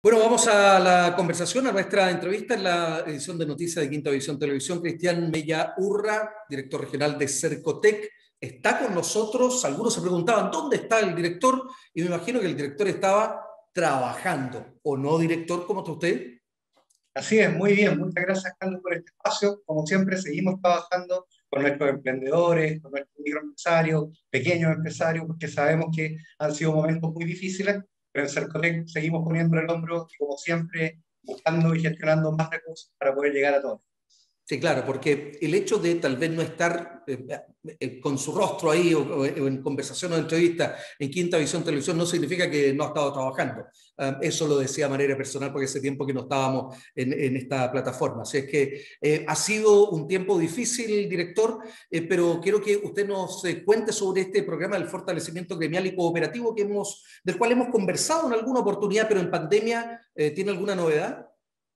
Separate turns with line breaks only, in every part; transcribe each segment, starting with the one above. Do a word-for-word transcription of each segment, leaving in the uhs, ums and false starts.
Bueno, vamos a la conversación, a nuestra entrevista en la edición de Noticias de Quinta Visión Televisión. Cristian Mella Urra, director regional de Cercotec, está con nosotros. Algunos se preguntaban, ¿dónde está el director? Y me imagino que el director estaba trabajando, ¿o no, director? ¿Cómo está usted?
Así es, muy bien. Muchas gracias, Carlos, por este espacio. Como siempre, seguimos trabajando con nuestros emprendedores, con nuestros microempresarios, pequeños empresarios, porque sabemos que han sido momentos muy difíciles, pero en Cercotec seguimos poniendo el hombro y, como siempre, buscando y gestionando más recursos para poder llegar a todos.
Sí, claro, porque el hecho de tal vez no estar eh, eh, con su rostro ahí o, o en conversación o entrevista en Quinta Visión Televisión no significa que no ha estado trabajando. Uh, eso lo decía de manera personal porque hace tiempo que no estábamos en, en esta plataforma. Así es que eh, ha sido un tiempo difícil, director, eh, pero quiero que usted nos eh, cuente sobre este programa del fortalecimiento gremial y cooperativo que hemos, del cual hemos conversado en alguna oportunidad, pero en pandemia, eh, ¿tiene alguna novedad?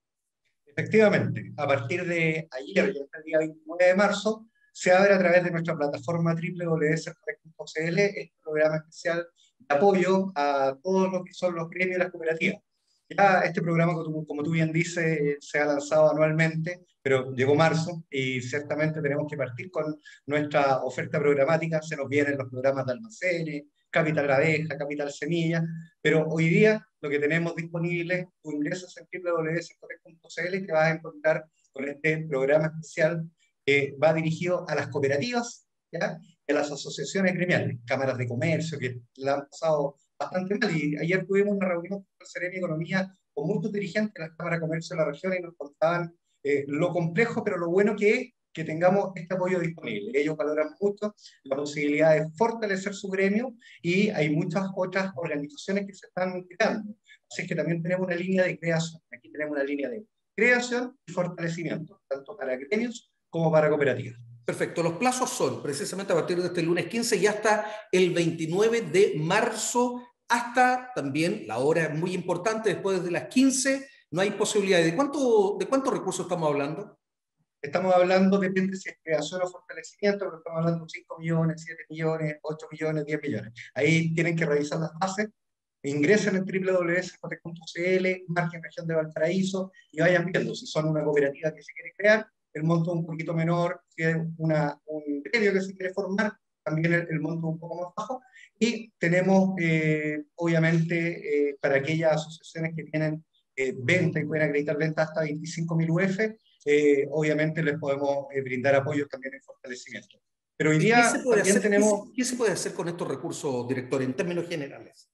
Efectivamente, a partir de ayer, ya hasta el día veintinueve de marzo, se abre a través de nuestra plataforma doble u doble u doble u punto cercotec punto c l este programa especial de apoyo a todos los que son los gremios y las cooperativas. Ya este programa, como tú, como tú bien dices, se ha lanzado anualmente, pero llegó marzo y ciertamente tenemos que partir con nuestra oferta programática. Se nos vienen los programas de almacenes, Capital Abeja, Capital Semilla, pero hoy día lo que tenemos disponible, tú ingresas en doble u doble u doble u punto cercotec punto c l y te vas a encontrar con este programa especial que va dirigido a las cooperativas, ¿ya? Y a las asociaciones gremiales, cámaras de comercio, que la han pasado bastante mal. Y ayer tuvimos una reunión con el Seremi de Economía con muchos dirigentes de las cámaras de comercio de la región y nos contaban eh, lo complejo, pero lo bueno que es que tengamos este apoyo disponible. Ellos valoran mucho la posibilidad de fortalecer su gremio y hay muchas otras organizaciones que se están creando. Así es que también tenemos una línea de creación. Aquí tenemos una línea de creación y fortalecimiento, tanto para gremios como para cooperativas.
Perfecto, los plazos son precisamente a partir de este lunes quince y hasta el veintinueve de marzo, hasta también la hora es muy importante, después de las quince no hay posibilidad. ¿De cuánto, de cuántos recursos estamos hablando?
Estamos hablando, depende si es creación o fortalecimiento, pero estamos hablando de cinco millones, siete millones, ocho millones, diez millones. Ahí tienen que revisar las bases, ingresen en doble u doble u doble u punto cercotec punto c l, marquen región de Valparaíso y vayan viendo si son una cooperativa que se quiere crear, el monto un poquito menor, si es una, un gremio que se quiere formar, también el, el monto un poco más bajo. Y tenemos, eh, obviamente, eh, para aquellas asociaciones que tienen eh, venta y pueden acreditar venta hasta veinticinco mil U F, eh, obviamente les podemos eh, brindar apoyo también en fortalecimiento. Pero hoy
¿Y qué se
día
puede
también
hacer, qué se,
tenemos,
qué se puede hacer con estos recursos, director, en términos generales?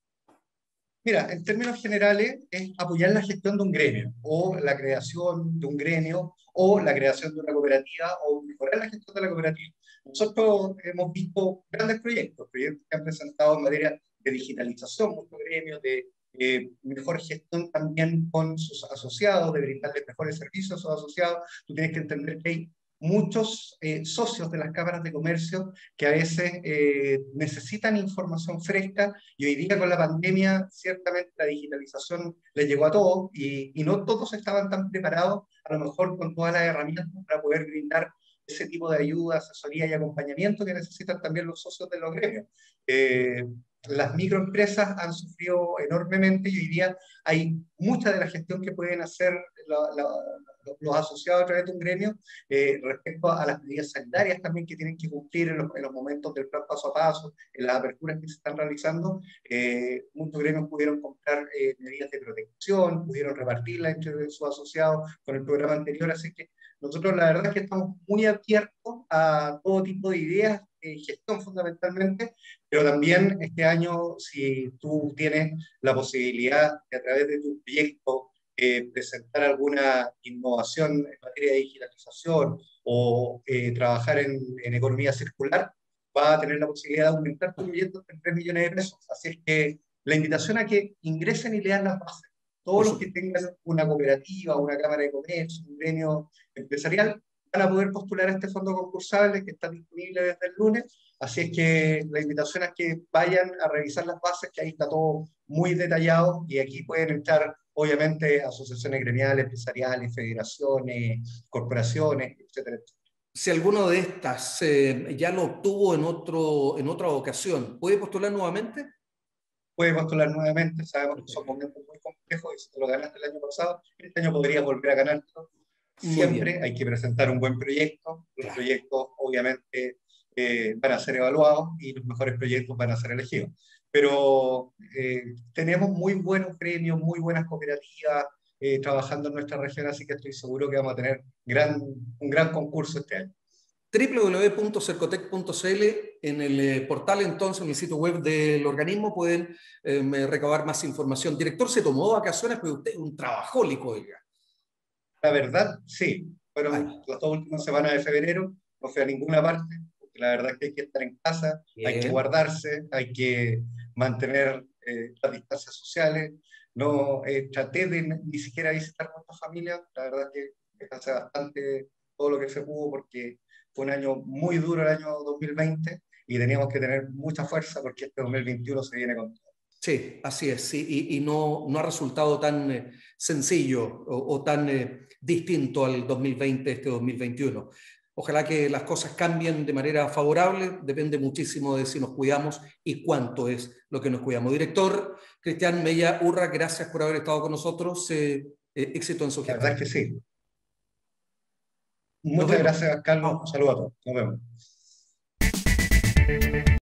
mira, en términos generales es apoyar la gestión de un gremio o la creación de un gremio o la creación de una cooperativa o mejorar la gestión de la cooperativa. Nosotros hemos visto grandes proyectos, proyectos que han presentado en materia de digitalización, muchos gremios, de eh, mejor gestión también con sus asociados, de brindarles mejores servicios a sus asociados. Tú tienes que entender que hay muchos eh, socios de las cámaras de comercio que a veces eh, necesitan información fresca y hoy día con la pandemia ciertamente la digitalización les llegó a todos y, y no todos estaban tan preparados a lo mejor con todas las herramientas para poder brindar ese tipo de ayuda, asesoría y acompañamiento que necesitan también los socios de los gremios. Eh, las microempresas han sufrido enormemente y hoy día hay mucha de la gestión que pueden hacer la, la, los asociados a través de un gremio eh, respecto a las medidas sanitarias también que tienen que cumplir en los, en los momentos del plan paso a paso, en las aperturas que se están realizando. Eh, muchos gremios pudieron comprar eh, medidas de protección, pudieron repartirlas entre sus asociados con el programa anterior, así que nosotros la verdad es que estamos muy abiertos a todo tipo de ideas, eh, gestión fundamentalmente, pero también este año, si tú tienes la posibilidad de a través de tu proyecto eh, presentar alguna innovación en materia de digitalización o eh, trabajar en, en, economía circular, va a tener la posibilidad de aumentar tu proyecto en tres millones de pesos. Así es que la invitación a que ingresen y lean las bases.
Por
Todos los que
supuesto.
tengan una cooperativa, una cámara de comercio, un gremio empresarial, van a poder postular a este fondo concursable que está disponible desde el lunes. Así es que la invitación es que vayan a revisar las bases, que ahí está todo muy detallado y aquí pueden entrar obviamente asociaciones gremiales, empresariales, federaciones, corporaciones, etcétera, etcétera.
Si alguno de estas eh, ya lo obtuvo en, otro, en otra ocasión, ¿puede postular nuevamente?
puede postular nuevamente. Sabemos que son momentos muy complejos y si te lo ganaste el año pasado, este año podrías volver a ganártelo.
Muy
Siempre
bien,
hay que presentar un buen proyecto. Los
claro.
proyectos, obviamente, eh, van a ser evaluados y los mejores proyectos van a ser elegidos. Pero eh, tenemos muy buenos gremios, muy buenas cooperativas eh, trabajando en nuestra región, así que estoy seguro que vamos a tener gran, un gran concurso este año.
w w w punto cercotec punto c l, en el eh, portal entonces, en el sitio web del organismo, pueden eh, recabar más información. Director, se tomó vacaciones, pero usted es un trabajólico, oiga.
La verdad, sí,
Ay,
fueron las dos últimas semanas de febrero, no fui a ninguna parte, porque la verdad es que hay que estar en casa, hay que
bien.
guardarse, hay que mantener eh, las distancias sociales. No eh, traté de ni siquiera visitar a nuestra familia, la verdad es que descansé bastante todo lo que se pudo, porque fue un año muy duro el año dos mil veinte y teníamos que tener mucha fuerza porque este dos mil veintiuno se viene con todo.
Sí, así es, sí, y, y no, no ha resultado tan eh, sencillo o, o tan eh, distinto al dos mil veinte, este dos mil veintiuno. Ojalá que las cosas cambien de manera favorable, depende muchísimo de si nos cuidamos y cuánto es lo que nos cuidamos. Director Cristian Mella Urra, gracias por haber estado con nosotros, eh, eh, éxito en su
La verdad
gestión.
es que sí.
Nos
Muchas
vemos.
gracias, Carlos. Un
Chao.
saludo a todos. Nos vemos.